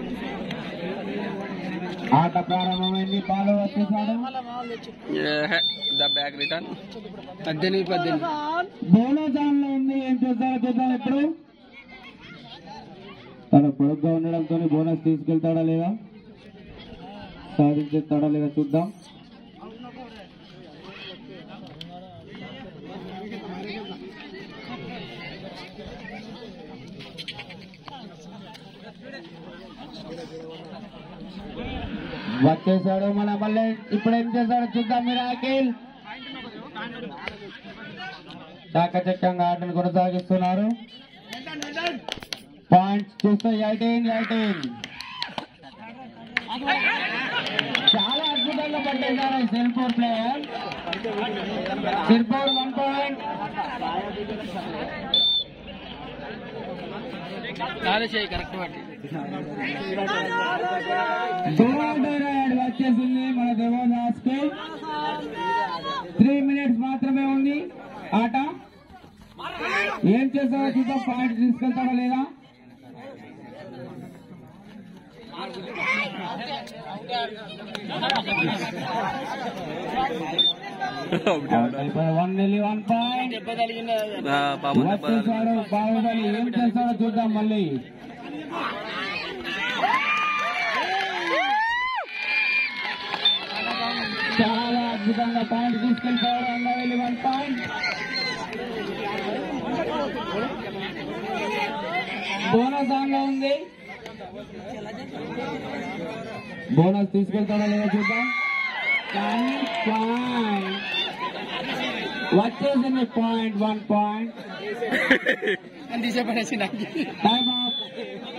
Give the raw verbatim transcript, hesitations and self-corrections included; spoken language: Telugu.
ఆట ప్రారంభమైంది. బాల్ వచ్చేసాడు. ద బ్యాక్ రిటర్న్ పద్దెనిమిది పద్దెనిమిది బౌలర్ జాన్ లో ఉంది. ఏం చేస్తారో చూద్దాం. ఇప్పుడు తను పొడుగ్గా ఉండడంతో బోనస్ తీసుకెళ్తాడా లేదా, సాధించేస్తాడా లేదా చూద్దాం. వచ్చేసాడు మన మళ్ళీ. ఇప్పుడు ఏం చేస్తాడో చూద్దాం. మీరు అఖిల్ చాకచక్యంగా ఆటను కొనసాగిస్తున్నారు. పాయింట్స్ చూస్తే ఎయిటీన్ ఎయిటీన్ చాలా అద్భుతంగా పట్టేశారు Sirpur player. Sirpur one point. Correct పట్టి వచ్చేసింది మన దేవదాస్ కి. త్రీ మినిట్స్ మాత్రమే ఉంది ఆట. ఏం చేస్తారో చూద్దాం. పాయింట్ తీసుకెళ్తాడా లేదా. వన్ నెల్లి వన్ పాయింట్ వచ్చేసాడు బాహుబలి. ఏం చేస్తాడో చూద్దాం. మళ్ళీ చాలా అద్భుతంగా పాయింట్ తీసుకెళ్తాడు. Angavelli one point. Bonus on లో ఉంది. బోనస్ తీసుకెళ్తాడా లేదా చూద్దాం. కానీ పాయింట్ వచ్చేసింది. Point one point. అందించే పడేసి టైమ్ ఆఫ్.